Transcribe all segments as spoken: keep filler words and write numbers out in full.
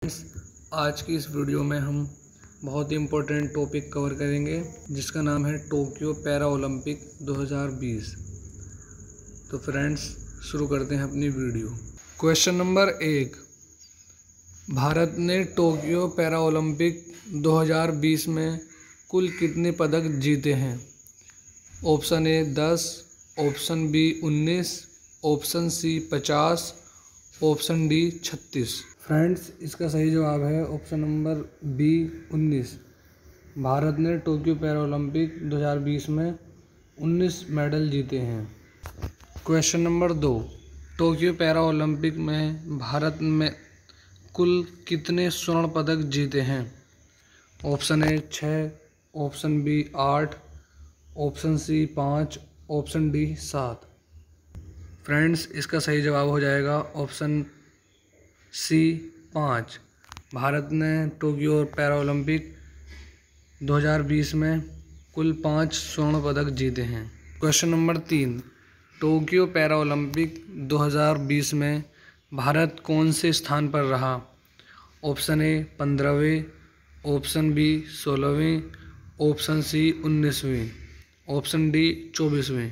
आज की इस वीडियो में हम बहुत ही इम्पोर्टेंट टॉपिक कवर करेंगे जिसका नाम है टोक्यो पैरा ओलंपिक दो हज़ार बीस। तो फ्रेंड्स शुरू करते हैं अपनी वीडियो। क्वेश्चन नंबर एक, भारत ने टोक्यो पैरा ओलंपिक दो हज़ार बीस में कुल कितने पदक जीते हैं? ऑप्शन ए दस, ऑप्शन बी उन्नीस, ऑप्शन सी पचास, ऑप्शन डी छत्तीस। फ्रेंड्स इसका सही जवाब है ऑप्शन नंबर बी उन्नीस। भारत ने टोक्यो पैरा ओलंपिक दो हज़ार बीस में उन्नीस मेडल जीते हैं। क्वेश्चन नंबर दो, टोक्यो पैरा ओलंपिक में भारत में कुल कितने स्वर्ण पदक जीते हैं? ऑप्शन ए छः, ऑप्शन बी आठ, ऑप्शन सी पाँच, ऑप्शन डी सात। फ्रेंड्स इसका सही जवाब हो जाएगा ऑप्शन सी पाँच। भारत ने टोक्यो पैरा ओलंपिक दो हज़ार बीस में कुल पाँच स्वर्ण पदक जीते हैं। क्वेश्चन नंबर तीन, टोक्यो पैरा ओलंपिक दो हज़ार बीस में भारत कौन से स्थान पर रहा? ऑप्शन ए पंद्रहवें, ऑप्शन बी सोलहवें, ऑप्शन सी उन्नीसवें, ऑप्शन डी चौबीसवें।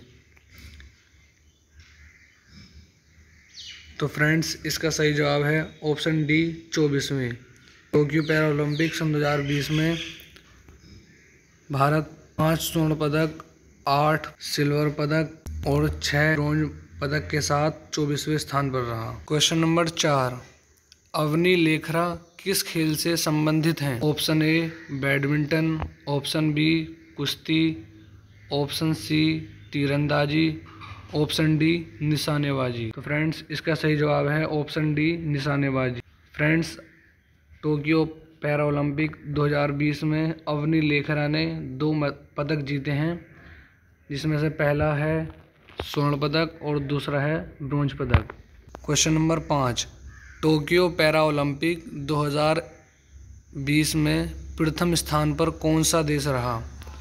तो फ्रेंड्स इसका सही जवाब है ऑप्शन डी चौबीसवें। टोक्यो पैरा ओलंपिक सन दो हज़ार बीस में भारत पाँच स्वर्ण पदक, आठ सिल्वर पदक और छः ब्रॉन्ज पदक के साथ चौबीसवें स्थान पर रहा। क्वेश्चन नंबर चार, अवनी लेखरा किस खेल से संबंधित हैं? Option A badminton, option B कुश्ती, ऑप्शन सी तीरंदाजी, ऑप्शन डी निशानेबाजी। तो फ्रेंड्स इसका सही जवाब है ऑप्शन डी निशानेबाजी। फ्रेंड्स टोक्यो पैरा ओलंपिक दो हज़ार बीस में अवनी लेखरा ने दो पदक जीते हैं, जिसमें से पहला है स्वर्ण पदक और दूसरा है ब्रोंज पदक। क्वेश्चन नंबर पाँच, टोक्यो पैरा ओलंपिक दो हज़ार बीस में प्रथम स्थान पर कौन सा देश रहा?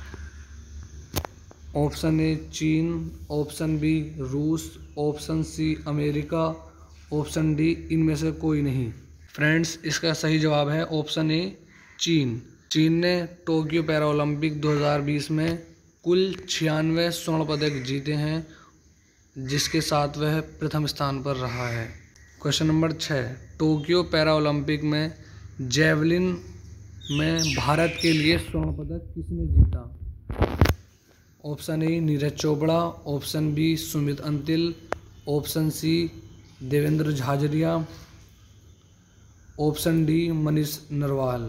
ऑप्शन ए चीन, ऑप्शन बी रूस, option C America, option D इनमें से कोई नहीं। फ्रेंड्स इसका सही जवाब है ऑप्शन ए चीन। चीन ने टोक्यो पैरा ओलंपिक दो हज़ार बीस में कुल छियानवे स्वर्ण पदक जीते हैं, जिसके साथ वह प्रथम स्थान पर रहा है। क्वेश्चन नंबर छः, टोक्यो पैरा ओलंपिक में जेवलिन में भारत के लिए स्वर्ण पदक किसने जीता? Option A Neeraj Chopra, option B Sumit Antil, option C Devendra Jhajharia, option D Manish Narwal.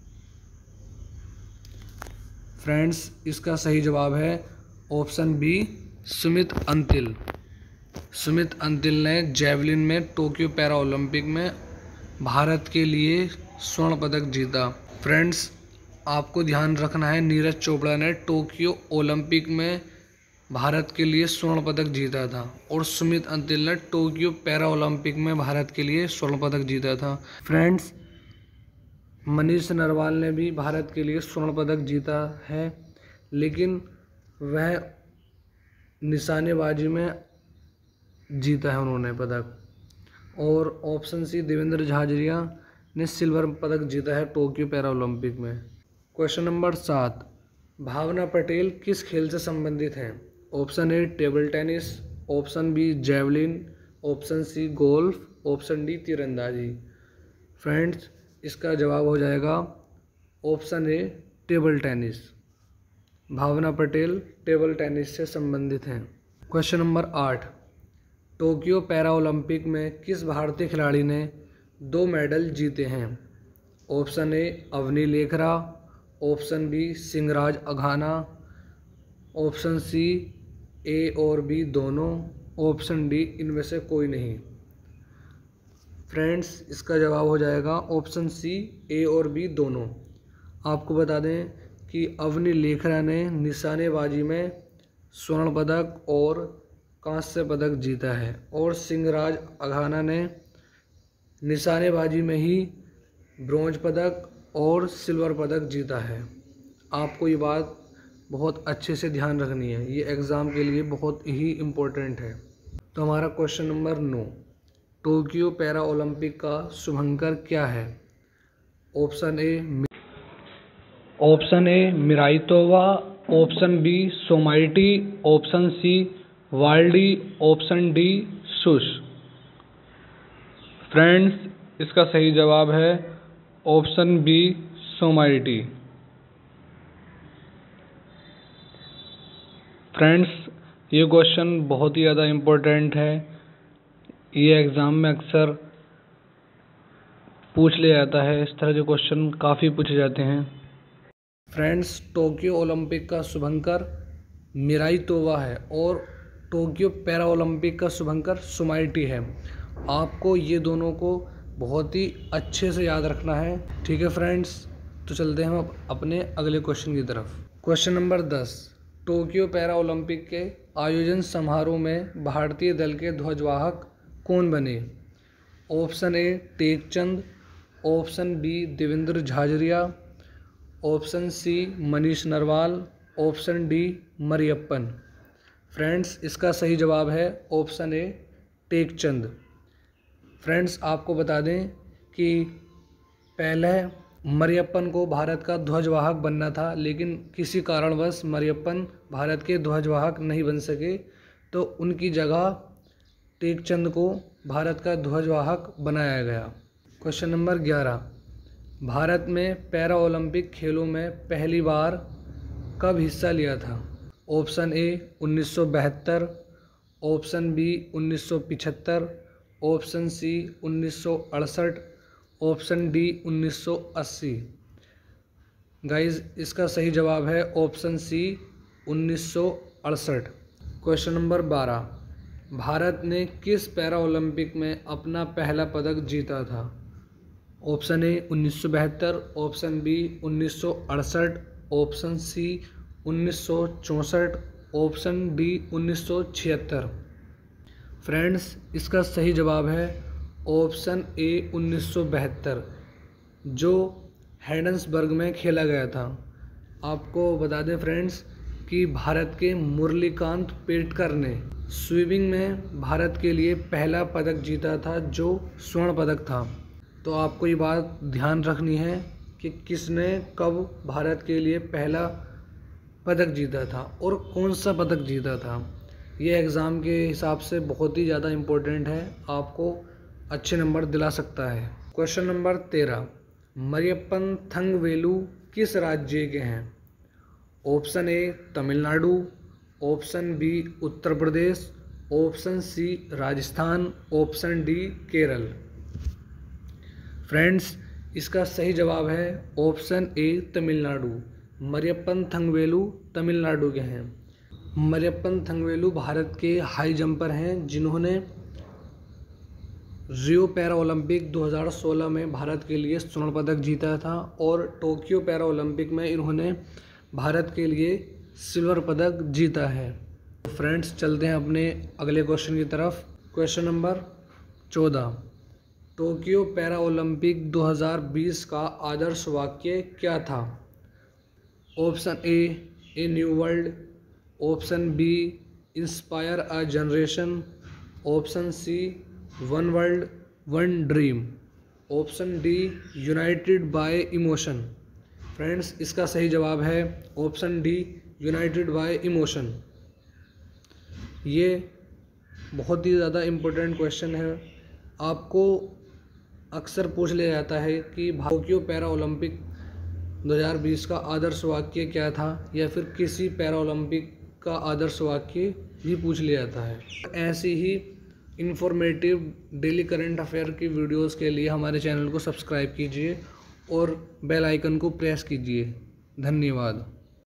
Friends इसका सही जवाब है ऑप्शन बी सुमित अंतिल। सुमित अंतिल ने जेवलिन में टोक्यो पैरा ओलंपिक में भारत के लिए स्वर्ण पदक जीता। फ्रेंड्स आपको ध्यान रखना है, नीरज चोपड़ा ने टोक्यो ओलंपिक में भारत के लिए स्वर्ण पदक जीता था और सुमित अंतिल ने टोक्यो पैरा ओलंपिक में भारत के लिए स्वर्ण पदक जीता था। फ्रेंड्स मनीष नरवाल ने भी भारत के लिए स्वर्ण पदक जीता है, लेकिन वह निशानेबाजी में जीता है उन्होंने पदक। और ऑप्शन सी देवेंद्र झाझरिया ने सिल्वर पदक जीता है टोक्यो पैरा ओलंपिक में। क्वेश्चन नंबर सात, भावना पटेल किस खेल से संबंधित हैं? Option A table tennis, option B javelin, option C golf, option D तीरंदाजी। फ्रेंड्स इसका जवाब हो जाएगा option A table tennis. Bhavna Patel table tennis से संबंधित हैं। क्वेश्चन नंबर आठ, टोक्यो पैरा ओलंपिक में किस भारतीय खिलाड़ी ने दो मेडल जीते हैं? Option A Avani Lekhara, option B Singhraj अघाना, option C A और बी दोनों, ऑप्शन डी इनमें से कोई नहीं। फ्रेंड्स इसका जवाब हो जाएगा ऑप्शन सी ए और बी दोनों। आपको बता दें कि अवनी लेखरा ने निशानेबाजी में स्वर्ण पदक और कांस्य पदक जीता है और सिंहराज अघाना ने निशानेबाजी में ही ब्रॉन्ज पदक और सिल्वर पदक जीता है। आपको ये बात बहुत अच्छे से ध्यान रखनी है, ये एग्ज़ाम के लिए बहुत ही इम्पोर्टेंट है। तो हमारा क्वेश्चन नंबर नौ, टोक्यो पैरा ओलंपिक का शुभंकर क्या है? Option A option A Miraitowa, option B Someity, option C Waldi, option D सुश। फ्रेंड्स, इसका सही जवाब है ऑप्शन बी सोमाइटी। फ्रेंड्स, ये क्वेश्चन बहुत ही ज़्यादा इम्पोर्टेंट है। ये एग्ज़ाम में अक्सर पूछ लिया जाता है। इस तरह के क्वेश्चन काफ़ी पूछे जाते हैं। फ्रेंड्स, टोक्यो ओलंपिक का शुभंकर मिराइतोवा है और टोक्यो पैरा ओलंपिक का शुभंकर सोमाइटी है। आपको ये दोनों को बहुत ही अच्छे से याद रखना है। ठीक है फ्रेंड्स, तो चलते हैं हम अपने अगले क्वेश्चन की तरफ। क्वेश्चन नंबर दस, टोक्यो पैरा ओलंपिक के आयोजन समारोह में भारतीय दल के ध्वजवाहक कौन बने? Option A Tekchand, option B Devendra Jhajharia, option C Manish Narwal, option D Mariyappan. Friends, इसका सही जवाब है ऑप्शन ए टेकचंद। फ्रेंड्स, आपको बता दें कि पहले मरियप्पन को भारत का ध्वजवाहक बनना था, लेकिन किसी कारणवश मरियप्पन भारत के ध्वजवाहक नहीं बन सके, तो उनकी जगह टेकचंद को भारत का ध्वजवाहक बनाया गया। क्वेश्चन नंबर ग्यारह, भारत में पैरा ओलंपिक खेलों में पहली बार कब हिस्सा लिया था? ऑप्शन ए उन्नीस सौ बहत्तर, ऑप्शन बी उन्नीस सौ पिछहत्तर, ऑप्शन सी उन्नीस सौ अड़सठ, ऑप्शन डी उन्नीस सौ अस्सी। गाइज, इसका सही जवाब है ऑप्शन सी उन्नीस सौ अड़सठ। क्वेश्चन नंबर बारह, भारत ने किस पैरा ओलंपिक में अपना पहला पदक जीता था? ऑप्शन ए उन्नीस सौ बहत्तर, ऑप्शन बी उन्नीस सौ अड़सठ, ऑप्शन सी उन्नीस सौ चौंसठ, ऑप्शन डी उन्नीस सौ छिहत्तर। फ्रेंड्स, इसका सही जवाब है ऑप्शन ए उन्नीस सौ बहत्तर, जो हैडन्सबर्ग में खेला गया था। आपको बता दें फ्रेंड्स कि भारत के मुरलीकांत पेटकर ने स्विमिंग में भारत के लिए पहला पदक जीता था, जो स्वर्ण पदक था। तो आपको ये बात ध्यान रखनी है कि किसने कब भारत के लिए पहला पदक जीता था और कौन सा पदक जीता था। ये एग्ज़ाम के हिसाब से बहुत ही ज़्यादा इम्पोर्टेंट है, आपको अच्छे नंबर दिला सकता है। क्वेश्चन नंबर तेरह, मरियप्पन थंगवेलु किस राज्य के हैं? Option A Tamil Nadu, option B Uttar Pradesh, option C Rajasthan, option D Kerala. Friends, इसका सही जवाब है ऑप्शन ए तमिलनाडु। मरियप्पन थंगवेलु तमिलनाडु के हैं। मरियप्पन थंगवेलु भारत के हाई जंपर हैं, जिन्होंने रियो पैरा ओलंपिक दो हज़ार सोलह में भारत के लिए स्वर्ण पदक जीता था और टोक्यो पैरा ओलंपिक में इन्होंने भारत के लिए सिल्वर पदक जीता है। तो फ्रेंड्स, चलते हैं अपने अगले क्वेश्चन की तरफ। क्वेश्चन नंबर चौदह, टोक्यो पैरा ओलंपिक दो हज़ार बीस का आदर्श वाक्य क्या था? Option A a new world, option B inspire a generation, option C one world one dream, option D united by emotion. Friends, इसका सही जवाब है option D united by emotion. ये बहुत ही ज़्यादा इम्पोर्टेंट क्वेश्चन है। आपको अक्सर पूछ लिया जाता है कि टोक्यो पैरा ओलंपिक दो हज़ार बीस का आदर्श वाक्य क्या था, या फिर किसी पैरा ओलंपिक का आदर्श वाक्य भी पूछ लिया जाता है। ऐसी ही इन्फॉर्मेटिव डेली करंट अफेयर की वीडियोस के लिए हमारे चैनल को सब्सक्राइब कीजिए और बेल आइकन को प्रेस कीजिए। धन्यवाद।